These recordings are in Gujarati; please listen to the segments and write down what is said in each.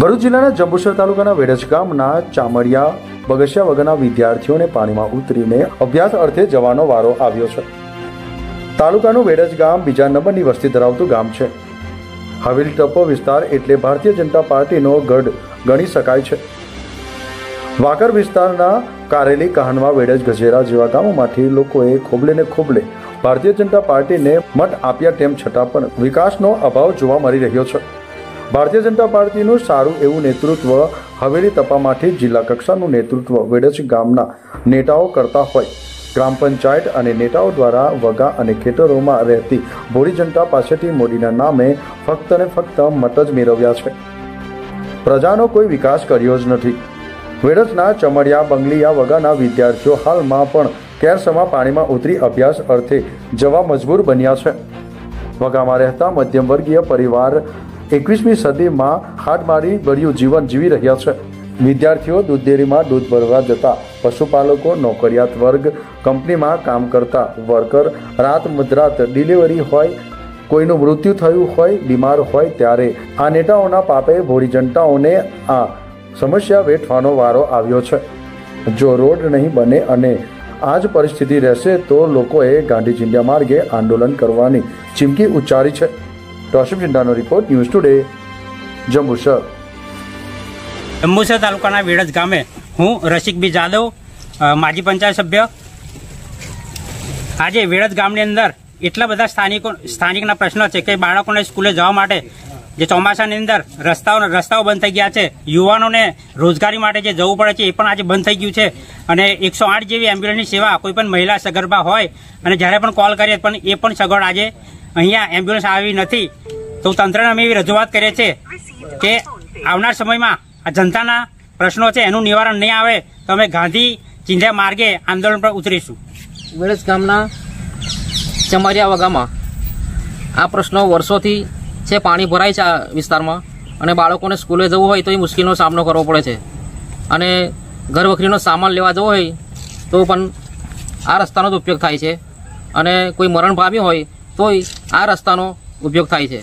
ભરૂચ જિલ્લાના જંબુસર તાલુકાના વેડજ ગામના ચામડિયા બગસિયા વગરના વિદ્યાર્થીઓને પાણીમાં ઉતરીને અભ્યાસ અર્થે જવાનો વારો આવ્યો છે। તાલુકાનું વેડજ ગામ બીજા નંબરની વસ્તી ધરાવતું ગામ છે। હવેલી ટપ્પો વિસ્તાર એટલે ભારતીય જનતા પાર્ટીનો ગઢ ગણી શકાય છે। વાકર વિસ્તારના કારેલી, કહાનવા, વેડજ, ગજેરા જેવા ગામોમાંથી લોકોએ ખોબલે ને ખોબલે ભારતીય જનતા પાર્ટીને મત આપ્યા તેમ છતાં પણ વિકાસનો અભાવ જોવા મળી રહ્યો છે। ભારતીય જનતા પાર્ટીનું સારું એવું નેતૃત્વ હવેલી તપામાંથી જિલ્લા કક્ષાનું નેતૃત્વ વેડજ ગામના નેતાઓ કરતા હોય, ગ્રામ પંચાયત અને નેતાઓ દ્વારા વગા અને ખેતરોમાં રહેતી ભોળી જનતા પાસેથી મોદીના નામે ફક્ત ને ફક્ત મત જ મેળવ્યા છે। પ્રજાનો કોઈ વિકાસ કર્યો જ નથી। વેડજના ચમડિયા, બંગલિયા વગાના વિદ્યાર્થીઓ હાલમાં પણ કેરસમાં પાણીમાં ઉતરી અભ્યાસ અર્થે જવા મજબૂર બન્યા છે। વગામાં રહેતા મધ્યમ વર્ગીય પરિવાર 21મી સદીમાં હાડમારી ભર્યું જીવન જીવી રહ્યા છે। વિદ્યાર્થીઓ દૂધ ડેરીમાં દૂધ ભરવા જતા, પશુપાલકો, નોકરિયાત વર્ગ, કંપનીમાં કામ કરતા વર્કર, રાત મધરાત ડિલિવરી હોય, કોઈનું મૃત્યુ થયું હોય, બીમાર હોય ત્યારે આ નેતાઓના પાપે ભોળી જનતાઓને આ સમસ્યા વેઠવાનો વારો આવ્યો છે। જો રોડ નહીં બને અને આ જ પરિસ્થિતિ રહેશે તો લોકોએ ગાંધી ચિંધ્યા માર્ગે આંદોલન કરવાની ચીમકી ઉચ્ચારી છે। ટોશિપ ચિંતાનો report, news today, Jambusar. Jambusar તાલુકાના વેડજ ગામે હું રસિક બી જાદવ, માજી પંચાયત સભ્ય। આજે વેડજ ગામની અંદર એટલા બધા સ્થાનિકના પ્રશ્નો છે કે બાળકોને સ્કૂલે જવા માટે જે ચોમાસાની અંદર રસ્તાઓ બંધ થઈ ગયા છે। યુવાનોને રોજગારી માટે જે જવું પડે છે એ પણ આજે બંધ થઈ ગયું છે અને 108 જેવી એમ્બ્યુલન્સની સેવા કોઈ પણ મહિલા સગર્ભા હોય અને જ્યારે પણ કોલ કરીએ પણ એ પણ સગવડ આજે અહીંયા એમ્બ્યુલન્સ આવી નથી। તો તંત્રને અમે એવી રજૂઆત કરીએ છીએ કે આવનાર સમયમાં આ જનતાના પ્રશ્નો છે એનું નિવારણ નહીં આવે તો અમે ગાંધી ચિંધ્યા માર્ગે આંદોલન પર ઉતરીશું। વેડજ ગામના ચમડિયા વગામાં આ પ્રશ્નો વર્ષોથી છે। પાણી ભરાય છે આ વિસ્તારમાં અને બાળકોને સ્કૂલે જવું હોય તો એ મુશ્કેલીનો સામનો કરવો પડે છે અને ઘર વખરીનો સામાન લેવા જવો હોય તો પણ આ રસ્તાનો જ ઉપયોગ થાય છે અને કોઈ મરણ પામ્યું હોય તોય આ રસ્તાનો ઉપયોગ થાય છે।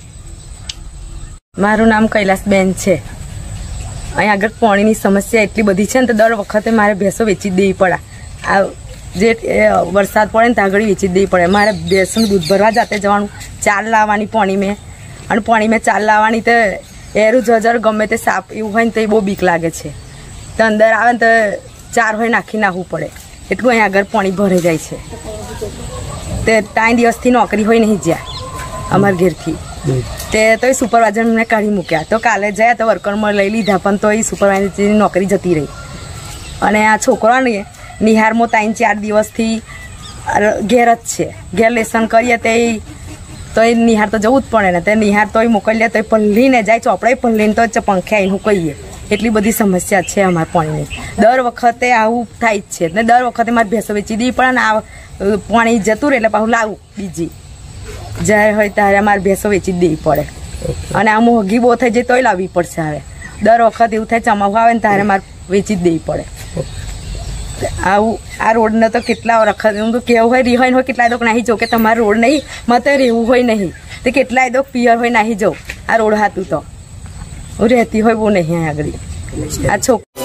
મારું નામ કૈલાસબેન છે। અહીં આગળ પાણીની સમસ્યા એટલી બધી છે ને તો દર વખતે મારે ભેંસો વેચી દેવી પડે। આ જે વરસાદ પડે ને ત્યાં આગળ વેચી દેવી પડે। મારે ભેંસનું દૂધ ભરવા જાતે જવાનું, ચાલ લાવવાની પાણી મેં અને પાણી મેં ચાલ લાવવાની તો એરું જજર ગમે તે સાપ એવું હોય ને તો એ બહુ બીક લાગે છે। તો અંદર આવે ને તો ચાર હોય નાખી નાખવું પડે એટલું અહીં આગળ પાણી ભરાઈ જાય છે। તે 3 દિવસથી નોકરી હોય નહીં જ્યાં અમારા ઘેરથી તે તો એ સુપરવાઇઝરને કાઢી મૂક્યા। તો કાલે જાય તો વર્કરમાં લઈ લીધા પણ તો એ સુપરવાઇઝરની નોકરી જતી રહી અને આ છોકરાને નિહારમાં 3-4 દિવસથી ઘેર જ છે। ઘેર લેસન કરીએ તો એ નિહાર તો જવું જ પડે ને। તે નિહાર તો મોકલીએ તો એ પલ્લીને જાય, ચોપડે પલ્લીને તો પંખે આવીને કહીએ। એટલી બધી સમસ્યા છે અમારા પાણીની। દર વખતે આવું થાય જ છે ને દર વખતે મારે ભેંસો વેચી દેવી પડે ને આ પાણી જતું રહે એટલે પાછું લાવું બીજી જ્યારે હોય ત્યારે અમારે ભેંસો વેચી દેવી પડે અને આ મોંઘી બહુ થઈ જાય તોય લાવવી પડશે। હવે દર વખત એવું થાય ચમાવું આવે ને ત્યારે મારે વેચી જ દેવી પડે। આવું આ રોડને તો કેટલા વખત હું તો કેવું હોય રિહાઈન હોય કેટલાય દોક નાહી જાઉં કે તમારે રોડ નહીં મતે રહેવું હોય નહીં તો કેટલાય દોક પિયર હોય નાહી જાઉં। આ રોડ હાથું તો હું રહેતી હોય બહુ નહીં આગળ આ